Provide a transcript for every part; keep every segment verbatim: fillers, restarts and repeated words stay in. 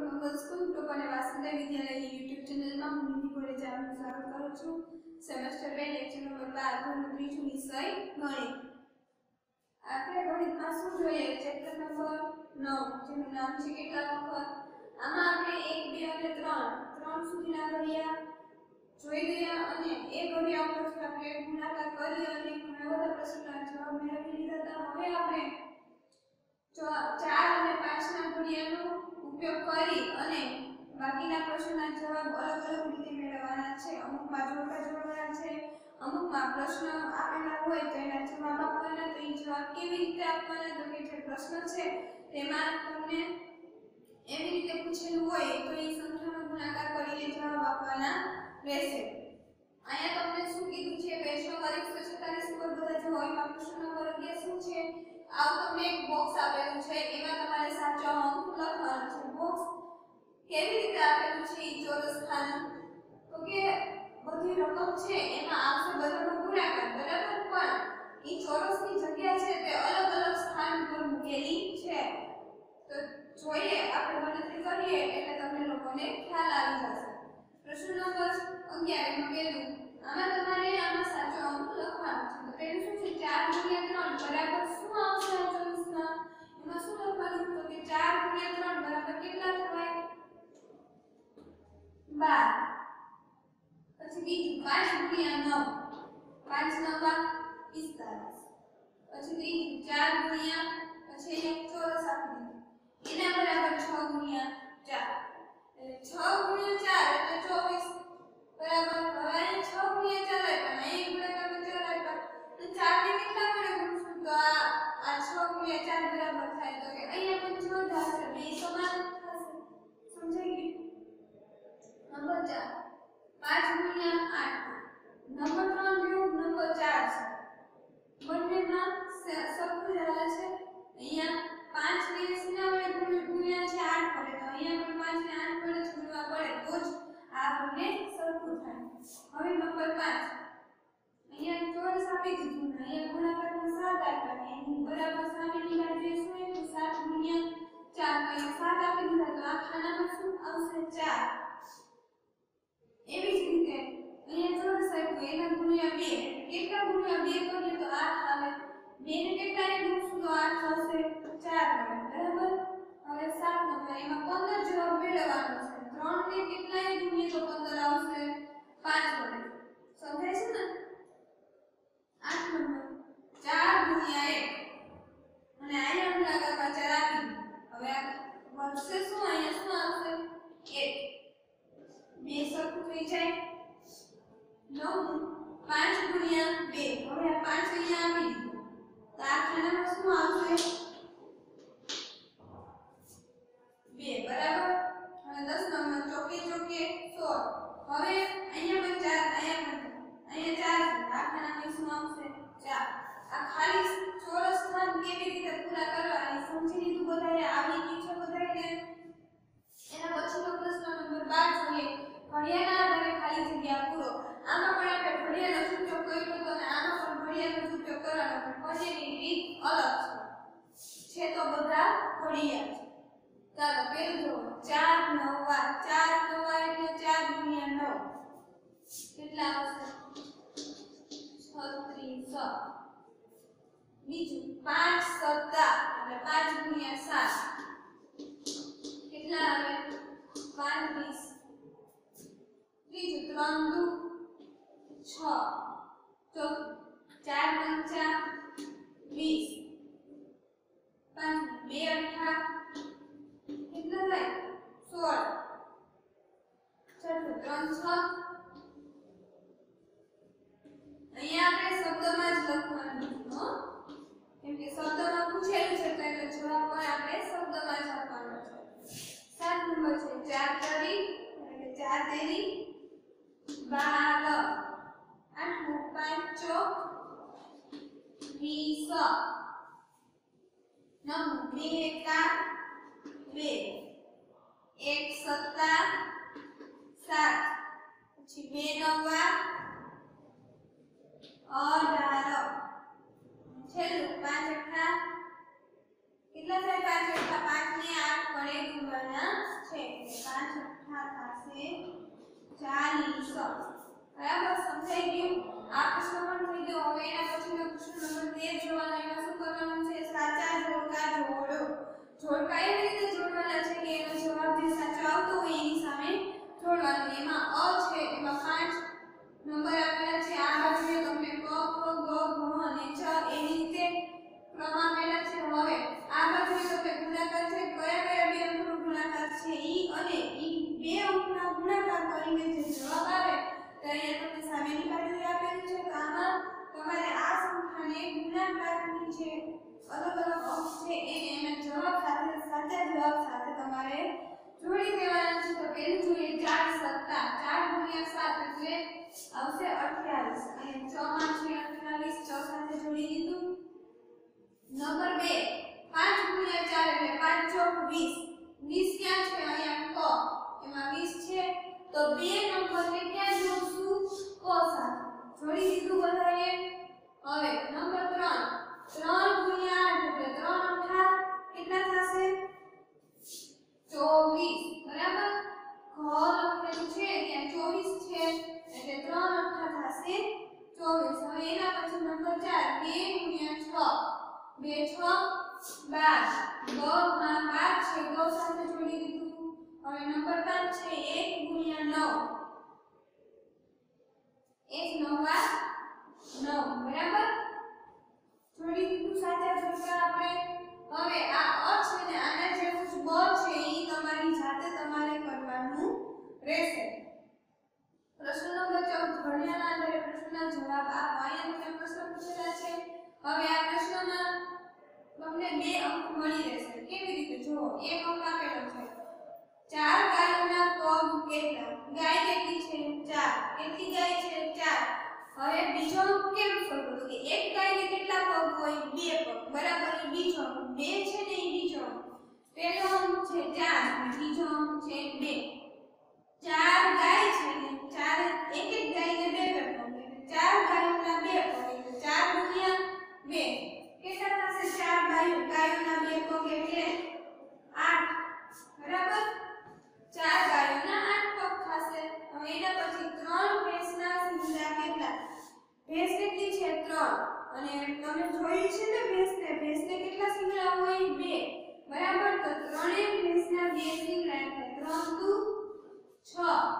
મંગલ school ટોપ અને વાસંદા વિદ્યાલયની YouTube ચેનલમાં હું નિધિ કોલેજા આપનું સ્વાગત કરું છું. સેમેસ્ટર બે લેક્ચર નંબર બાર ધોરણ ત્રીજું વિષય ગણિત. આપણે ગણિતમાં શું જોઈએ? ચેપ્ટર નંબર નવ જેનું નામ છે કેટલા વખત. આમાં આપણે એક બે અને ત્રણ ત્રણ સુધીના ઘડિયા જોઈ ગયા અને એ ઘડિયા પરથી આપણે ગુણાકાર કરી અને ઘણા બધા પ્રશ્નોના જવાબ મેળવી લીધા હતા. હવે આપણે ચાર અને પાંચ ના ઘડિયાનો ઉપયોગ કરી અને બાકીના પ્રશ્નોના જવાબ અલગ અલગ રીતે મેળવવાના છે. અમુકમાં જોડકા જોડવાના છે, અમુકમાં પ્રશ્ન આપેલા હોય તો એના જવાબ આપવાના. તો એ જવાબ કેવી રીતે આપવાના? તો કે જે પ્રશ્ન છે તેમાં તમને એવી રીતે પૂછેલું હોય તો એ સંખ્યાનો ગુણાકાર કરીને જવાબ આપવાના રહેશે. અહીંયા તમને શું કીધું છે? પેજ નંબર એકસો છેતાલીસ પર બધા જે હોય એમાં પ્રશ્ન નંબર અગિયાર શું છે? આ તમને એક બોક્સ આપેલું છે, એમાં તમારે સાચો અંક લખવાનો છે. બોક્સ કેવી રીતે આપેલું છે? ઈ ચોરસ ખાનું તો કે બધી રકમ છે એમાં આવશે બધાનો ગુણાકાર, બરાબર, પણ ઈ ચોરસની જગ્યા છે તે અલગ અલગ સ્થાન પર મૂકેલી છે. તો જોઈએ આપણે ગણતરી કરીએ એટલે તમને લોકોને ખ્યાલ આવી જશે. પ્રશ્ન નંબર અગિયાર એમાં પહેલું આમાં તમારે આમાં સાચો અંક લખવાનો છે. તો પહેલું શું છે? ચાર ગુણ્યા ત્રણ બરાબર શું આવશે આ ચોરસમાં? એમાં શું લખવાનું? તો કે ચાર ગુણ્યા ત્રણ બરાબર કેટલા થાય? બાર. પછી બીજું પાંચ ગુણ્યા નવ, પાંચ નવા પિસ્તાલીસ. પછી ત્રીજું ચાર ગુણ્યા પછી એક ચોરસ આપી દીધું એના બરાબર છ ગુણ્યા ચાર. એટલે છ ગુણ્યા ચાર એટલે ચોવીસ, બરાબર. હવે અહીં છ ગુણ્યા ચાર આપ્યા, અહીં ગુણાકારમાં ચાર આપ્યા, તો ચાર ને કેટલા વડે ગુણશું? તો આ આ છ ગુણ્યા ચાર બરાબર થાય તો કે અહીંયા પણ છ થશે, બે સમાન થશે. સમજાઈ ગયું? નંબર ચાર પાંચ ગુણ્યા આઠ. નંબર ત્રણ જેવું નંબર ચાર છે, બંનેમાં સરખું જ હાલે છે. અહીંયા પાંચ ને શેના વડે ગુણ્યા છે? આઠ વડે. તો અહીંયા પણ પાંચ ને આઠ વડે ગુણવા પડે તો જ આ બંને સરખું થાય. હવે નંબર પાંચ અહીંયા ચોરસ આપી દીધું ને અહીંયા ગુણાકારમાં સાત આપ્યા, એની બરાબર સામેની બાજુએ શું આપ્યું? સાત ગુણ્યા ચાર. તો અહીંયા સાત આપી દીધા તો આ ખાનામાં શું આવશે? ચાર. એવી જ રીતે અહીંયા ચોરસ આપ્યું એના ગુણ્યા બે, કેટલા ગુણ્યા બે કરીએ તો આઠ આવે. બે ને કેટલાને ગુણશું તો આઠ થશે, ચાર મળે, બરાબર. હવે સાત નંબર એમાં પંદર જવાબ મેળવવાનો છે. ત્રણ ને કેટલાને ગુણીએ તો પંદર આવશે, પાંચ મળે. સમજાય છે ને? આઠ નંબર ચાર ગુણ્યા એક અને અહીંયા ગુણાકારમાં ચાર આપી દીધું. હવે આ વધશે શું? અહીંયા શું આવશે? એક. બે સરખું થઈ જાય. નવ પાંચ ગુણ્યા બે. હવે આ પાંચ અહીંયા આપી દીધું તો આ ખાનામાં શું આવશે? બે, બરાબર. હવે દસ નંબર ચોકે ચોકે સોળ. હવે અહીંયા પણ ચાર, અહીંયા પણ અહીંયા ચાર છે. આ ખાનામાં શું આવશે? ચાર. આ ખાલી ચોરસ સ્થાન કેવી રીતે પૂરા કરવા એ સમજી લીધું બધાએ? આવી ગયું છે બધાને? એના પછીનો પ્રશ્ન નંબર બાર જોઈએ. ઘડિયાળના આધારે ખાલી જગ્યા પૂરો. આમાં પણ આપણે ઘડિયાળનો ઉપયોગ કર્યો હતો અને આમાં પણ ઘડિયાળનો ઉપયોગ કરવાનો, પણ બંનેની રીત અલગ છે. છે તો બધા ઘડિયાળ. ચાલો પેલું જુઓ. ચાર નવા, ચાર નવા એટલે ચાર ગુણ્યા નવ કેટલા આવશે? છત્રીસ. બીજું પાંચ સત્તા એટલે પાંચ ગુણ્યા સાત કેટલા આવે? પાંત્રીસ. ત્રીજું ત્રણ દુ છ. ચોથું ચાર પંચા વીસ. પાંચમું બે અઠા કેટલા થાય? સોળ. છઠ્ઠું ત્રણ છ. અહીંયા આપણે શબ્દમાં જ લખવાનું હો, કેમ કે શબ્દમાં પૂછેલું છે એટલે જવાબ પણ આપણે શબ્દમાં જ આપવાનો છે. સાત નંબર છે ચાર તરી એટલે ચાર તેરી બાર. આઠમું પાંચ ચોક વીસ. નવમું બે એકા બે. એક સત્તા સાત. પછી બે નવા અઢાર. છેલ્લું પાંચ અઠા કેટલા થાય? પાંચ અઠા પાંચ ને આઠ વડે ગુણવાના છે. થશે ચાલીસ। બરાબર સમજાઈ ગયું? આ પ્રશ્ન પણ થઈ ગયો। હવે એના પછીનો પ્રશ્ન નંબર તેર જોવાનો। એમાં શું કરવાનું છે? સાચા જોડકા જોડો। જોડકા એવી રીતે જોડવાના છે કે એનો જવાબ જે સાચો આવતો હોય એની સામે જોડવાનો। એમાં અ છે એમાં પાંચ નંબર આપેલા છે। આ બાજુએ તમને ક ખ ગ ઘ અને ચ એવી રીતે ક્રમ આપેલા છે। હવે આ બાજુએ તમને ગુણાકાર છે, કયા કયા બે અંકનો ગુણાકાર છે ઈ અને ઈ બે અંકના ગુણાકાર કરીને જે જવાબ આવે તો અહીંયા તમને સામેની બાજુએ આપેલું છે। તો આમાં તમારે આ સંખ્યાને ગુણાકારની જે અલગ અલગ અંક છે એને એના જવાબ સાથે સાચા જવાબ સાથે તમારે જોડી દેવાના છે। તો પહેલું જોઈએ ચાર સત્તા, ચાર ગુણ્યા સાત એટલે આવશે અઠ્યાવીસ અને છ માં છે અઠ્યાવીસ, છ સાથે જોડી દીધું। નંબર બે પાંચ ગુણ્યા ચાર એટલે પાંચ ચોક વીસ, વીસ ક્યાં છે? અહીંયા ક એમાં વીસ છે તો બે નંબરને ક્યાં જોડશું? ક સાથે જોડી દીધું બધાએ। હવે નંબર ત્રણ, ત્રણ ગુણ્યા આઠ એટલે ત્રણ અઠા કેટલા થશે? ચોવીસ। બરાબર? ઘ લખેલું છે ત્યાં ચોવીસ છે એટલે ત્રણ અઠા થશે ચોવીસ। હવે એના પછી નંબર ચાર, બે ગુણ્યા છ, બે છ બાર, ગ માં બાર છે ગ સાથે જોડી દીધું। હવે નંબર પાંચ છે એક ગુણ્યા નવ, એક નવા નવ। બરાબર? જોડી દીધું સાચા જોડકા આપણે। હવે આ અ છે ને આના જેવું જ બ છે ઈ તમારી જાતે તમારે કરવાનું રહેશે। પ્રશ્ન નંબર ચૌદ, ઘડિયાળના આધારે પ્રશ્નના જવાબ આપો। અહીંયા તમને પ્રશ્ન પૂછેલા છે। હવે આ પ્રશ્નમાં તમને બે અંક મળી રહેશે। કેવી રીતે? જુઓ, એક અંક આપેલો છે ચાર ગાયોના પગ કેટલા? ગાય કેટલી છે? ચાર। કેટલી ગાય છે? ચાર। હવે બીજો અંક કેમ શોધો? તો કે એક ગાયને કેટલા પગ હોય? બે પગ। બરાબર? એ બીજો અંક બે છે ને એ બીજો અંક। પહેલો અંક છે ચાર અને બીજો અંક છે બે। ચાર ગાય છે ને ચાર એક એક ગાયને બે બે પગ એટલે ચાર ગાયોના બે પગ એટલે ચાર ગુણ્યા બે કેટલા થશે? ચાર ગાયો ગાયોના બે પગ એટલે આઠ। બરાબર? ચાર ગાયોના આઠ પગ થશે। હવે એના પછી ત્રણ ભેંસના શિંગડા કેટલા? ભેંસ કેટલી છે? ત્રણ અને તમે જોયું છે ને ભેંસને ભેંસને કેટલા શિંગડા હોય? બે। બરાબર? તો ત્રણેય ભેંસના બે શિંગડા એટલે ત્રણ દુ છ।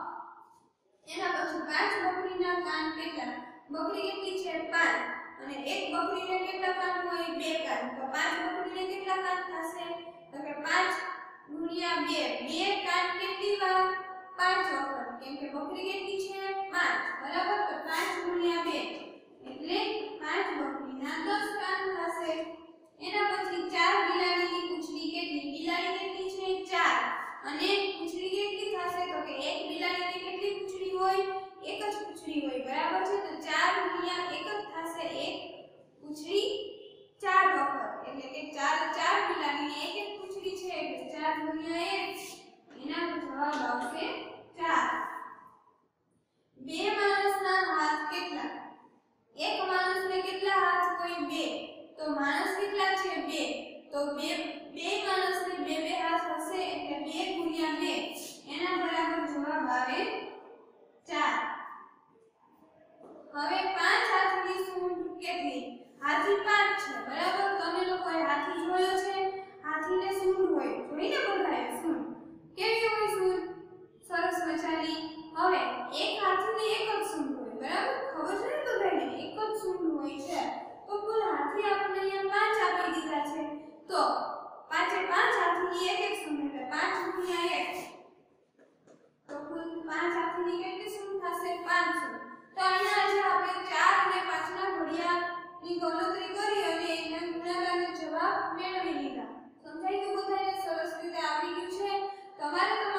એના પછી પાંચ બકરીના કાન કેટલા? બકરી કેટલી છે? પાંચ અને એક બકરીને કેટલા કાન હોય? બે કાન। તો પાંચ બકરીને કેટલા કાન થશે? તો કે પાંચ ગુણ્યા બે, બે કાન કેટલી વાર? પાંચ વખત, કેમ કે બકરી કેટલી છે? પાંચ। બરાબર? તો પાંચ ગુણ્યા બે એટલે પાંચ બકરીના દસ કાન થશે। એના પછી ચાર બિલાડીની પૂંછડી કેટલી? બિલાડી કેટલી છે? ચાર અને પૂંછડી કેટલી થશે? તો કે એક બિલાડીની કેટલી પૂંછડી હોય? એક જ પૂંછડી હોય। બરાબર છે? તો ચાર ગુણ્યા એક જ થશે, એક પૂંછડી ચાર વખત એટલે કે ચાર ચાર બિલાડીની એક એક પૂંછડી છે એટલે ચાર ગુણ્યા એક એનો જવાબ આવશે ચાર। બે માણસના હાથ કેટલા? એક માણસને કેટલા હાથ હોય? બે। તો માણસ કેટલા છે? બે। તો બે બે માણસને બે બે હાથ હશે એટલે બે ગુણ્યા બે એના બરાબર જવાબ આવે ચાર। હવે પાંચ હાથની સૂંઢ કેટલી? હાથી પાંચ છે। બરાબર? તમે લોકોએ હાથી જોયો છે? હાથીને સૂંઢ હોય, જોઈને બધાએ સૂંઢ કેવી હોય? સૂંઢ સરસ મજાની। હવે એક હાથીની એક જ સૂંઢ હોય। બરાબર? ખબર છે ને બધાને એક જ સૂંઢ હોય છે। તો કુલ હાથી આપણને અહીંયા પાંચ આપી દીધા છે। તો પાંચે પાંચ હાથીની એક એક સૂંઢ એટલે પાંચ ગુણ્યા એક તો કુલ પાંચ હાથીની કેટલી સૂંઢ થશે? પાંચ સૂંઢ। તો અહીંયા જે આપણે ચાર અને પાંચ ના ઘડિયાળની ગણતરી કરી અને એના ગુણાકારનો જવાબ મેળવી લીધા। સમજાઈ ગયું બધાને? સરસ રીતે આવડી ગયું છે। તમારે તમારા